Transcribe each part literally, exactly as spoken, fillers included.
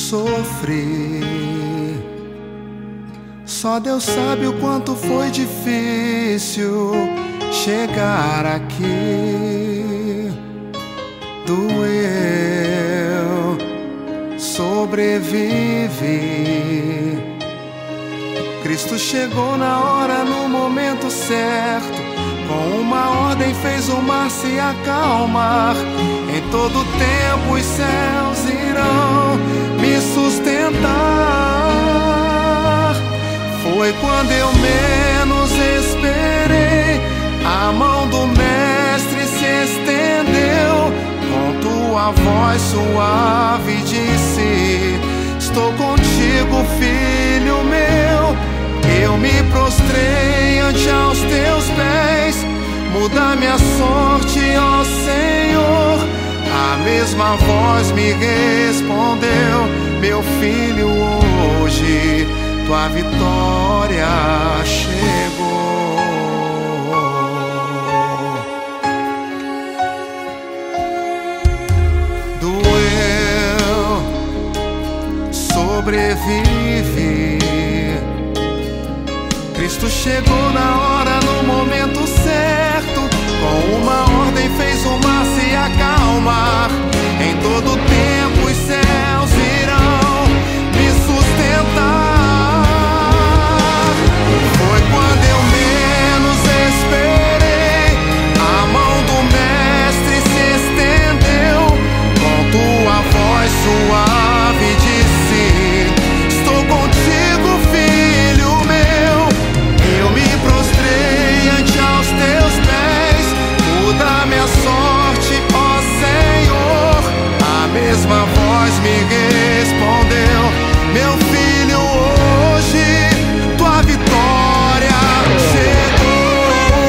sofri. Só Deus sabe o quanto foi difícil chegar aqui. Doeu, sobrevivi. Cristo chegou na hora, no momento certo. Com uma ordem fez o mar se acalmar. Em todo tempo os céus irão me sustentar. Foi quando eu menos esperei, a mão do Mestre se estendeu. Com tua voz suave disse: estou contigo, filho meu. Eu me prostrei ante aos teus pés. Muda minha sorte, ó Senhor. A mesma voz me respondeu: meu filho, hoje tua vitória chegou. Doeu, sobrevivi. Cristo chegou na hora, no momento certo. Com uma ordem fez o mar se acalmar. Em todo tempo os céus irão me sustentar. Foi quando eu menos esperei, a mão do Mestre se estendeu. Com tua voz suave disse: estou contigo, filho meu. Eu me prostrei ante aos teus pés. Muda minha sorte, ó Senhor. A mesma voz me respondeu: meu filho, hoje tua vitória chegou.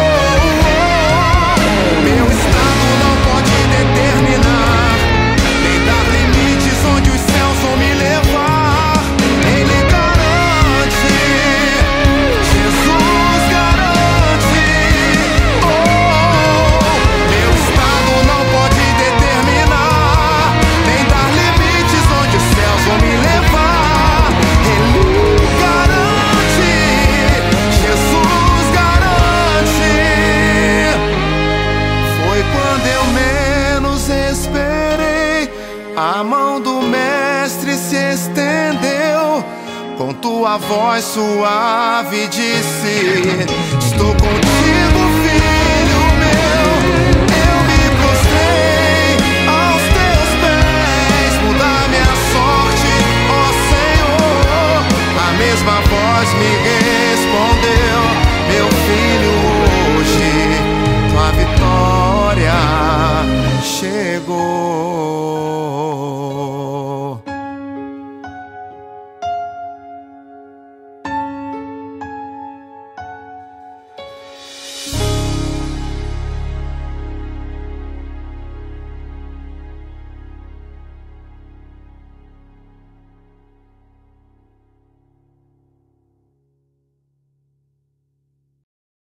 Meu estado não pode determinar, nem dar limites onde os céus vão me levar. Ele garante, Jesus garante. Oh, meu estado não pode determinar, nem dar limites onde os céus vão me levar. Ele garante, Jesus garante. Foi quando eu menos esperei, a mão do Mestre se estendeu. Com tua voz suave disse: estou contigo.